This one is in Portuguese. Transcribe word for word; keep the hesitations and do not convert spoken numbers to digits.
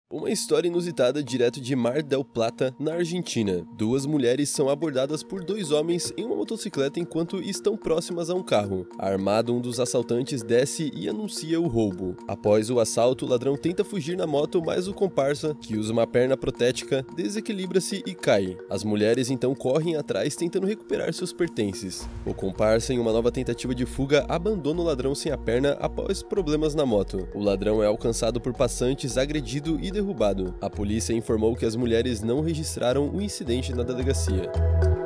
Uma história inusitada direto de Mar del Plata, na Argentina. Duas mulheres são abordadas por dois homens em uma motocicleta enquanto estão próximas a um carro. Armado, um dos assaltantes desce e anuncia o roubo. Após o assalto, o ladrão tenta fugir na moto, mas o comparsa, que usa uma perna protética, desequilibra-se e cai. As mulheres então correm atrás tentando recuperar seus pertences. O comparsa, em uma nova tentativa de fuga, abandona o ladrão sem a perna após problemas na moto. O ladrão é alcançado por passantes, agredido e derrubado. A polícia informou que as mulheres não registraram o incidente na delegacia.